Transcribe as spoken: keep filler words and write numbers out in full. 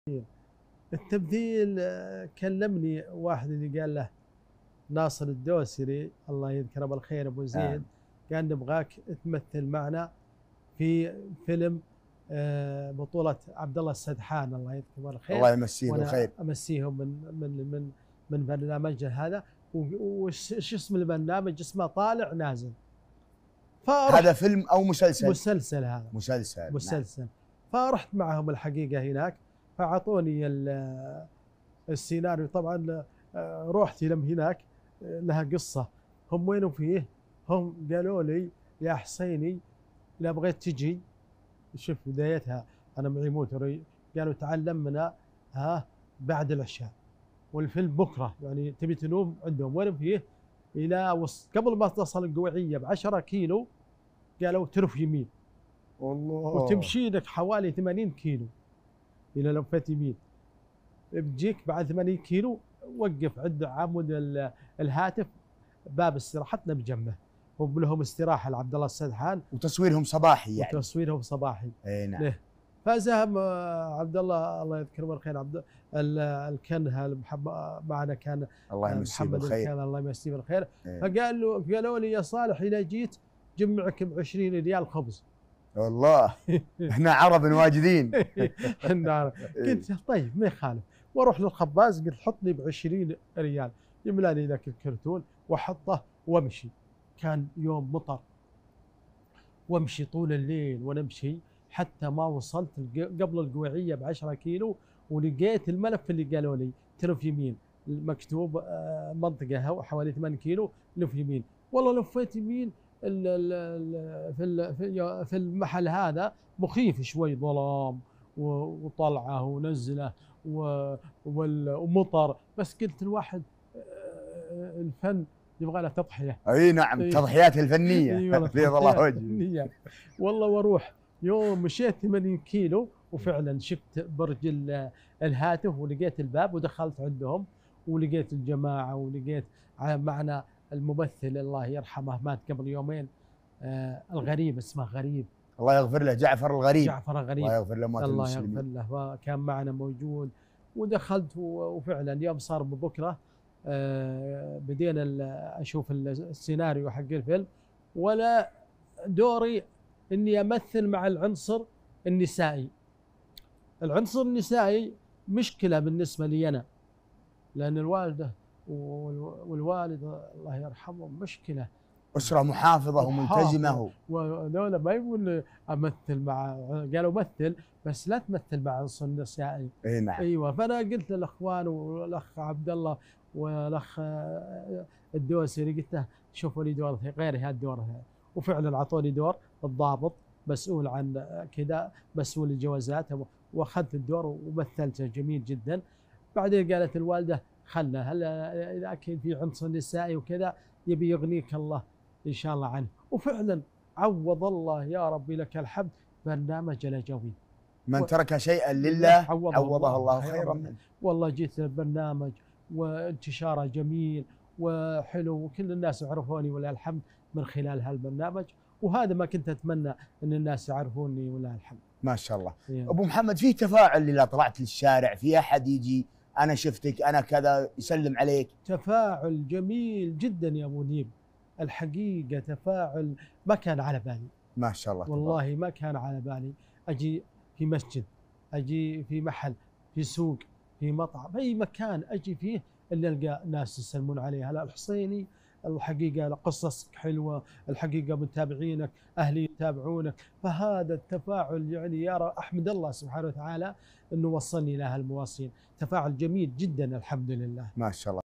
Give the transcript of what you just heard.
التمثيل آه، كلمني واحد اللي قال له ناصر الدوسري الله يذكره بالخير ابو زيد، قال نبغاك تمثل معنا في فيلم آه، بطولة عبد الله السدحان الله يذكره بالخير. الله يمسيه وانا بالخير. امسيهم من من من من برنامجه هذا. وش اسم البرنامج؟ اسمه طالع نازل. هذا فيلم او مسلسل؟ مسلسل هذا مسلسل مسلسل نعم. فرحت معهم الحقيقة هناك، فأعطوني السيناريو. طبعا رحت لهم هناك لها قصة. هم وينوا فيه؟ هم قالوا لي يا حسيني لا بغيت تجي، شوف بدايتها أنا معي موتوري، قالوا تعلمنا ها بعد العشاء والفيلم بكرة، يعني تبي تنوم عندهم. وين فيه؟ إلى وسط قبل ما تصل القوعية بعشرة كيلو قالوا ترف يمين والله، وتمشي لك حوالي ثمانين كيلو إلى لفت يمين. بتجيك بعد ثمانين كيلو وقف عند عمود الهاتف باب استراحتنا بجنبه، هم لهم استراحه لعبد الله السدحان. وتصويرهم صباحي يعني؟ وتصويرهم صباحي. اي نعم. ليه؟ فزهم عبد الله الله يذكره بالخير، عبد الكنهه معنا كان الله يمسيه بالخير. الله يمسيه بالخير. فقال له قالوا لي يا صالح اذا جيت جمعك ب عشرين ريال خبز. والله احنا عرب واجدين. احنا قلت طيب ما يخالف، واروح للخباز قلت حطني ب عشرين ريال، يملاني ذاك الكرتون واحطه وامشي. كان يوم مطر وامشي طول الليل ونمشي حتى ما وصلت قبل القويعيه ب عشرة كيلو، ولقيت الملف اللي قالوا لي تلف يمين مكتوب منطقه حوالي ثمانية كيلو لف يمين. والله لفيت يمين في في المحل هذا مخيف شوي، ظلام وطلعه ونزله ومطر، بس قلت الواحد الفن يبغى له تضحيه. اي نعم، التضحيات الفنيه. بيض الله وجهك. والله واروح يوم مشيت ثمانين كيلو وفعلا شفت برج الهاتف ولقيت الباب ودخلت عندهم ولقيت الجماعه ولقيت معنا الممثل الله يرحمه مات قبل يومين، آه الغريب اسمه غريب الله يغفر له، جعفر الغريب. جعفر الغريب الله يغفر له، الله يغفر له، كان معنا موجود. ودخلت وفعلا يوم صار بكره آه بدينا اشوف السيناريو حق الفيلم، ولا دوري اني امثل مع العنصر النسائي. العنصر النسائي مشكله بالنسبه لي انا، لان الوالده والوالد الله يرحمهم مشكله، أسرة محافظة وملتزمة، وذولا ما يقول أمثل مع، قالوا مثل بس لا تمثل مع عنصر نسائي. اي نعم. ايوه، فأنا قلت للأخوان والأخ عبد الله والأخ الدوسري قلت له شوفوا لي دور غير هذا الدور، وفعلا أعطوني دور الضابط مسؤول عن كذا، مسؤول الجوازات، وأخذت الدور ومثلته جميل جدا. بعدين قالت الوالدة خلنا هلا إذا كان في عنصر نسائي وكذا يبي يغنيك الله إن شاء الله عنه. وفعلا عوض الله يا ربي لك الحمد برنامج الأجوي. من ترك شيئا لله عوضه, عوضه الله خيرا منه. والله جيت البرنامج وانتشاره جميل وحلو، وكل الناس عرفوني ولله الحمد من خلال هالبرنامج، وهذا ما كنت أتمنى أن الناس يعرفوني ولله الحمد. ما شاء الله. يعني. أبو محمد، في تفاعل إذا طلعت للشارع، في أحد يجي أنا شفتك أنا كذا يسلم عليك؟ تفاعل جميل جدا يا أبو نيب، الحقيقة تفاعل ما كان على بالي. ما شاء الله. والله تبارك. ما كان على بالي أجي في مسجد، أجي في محل، في سوق، في مطعم، في أي مكان أجي فيه اللي ألقى ناس يسلمون علي. هلا الحصيني الحقيقة قصصك حلوة، الحقيقة متابعينك، أهلي يتابعونك. فهذا التفاعل يعني يا أحمد الله سبحانه وتعالى أنه وصلني إلى هالمواصين. تفاعل جميل جدا الحمد لله. ما شاء الله.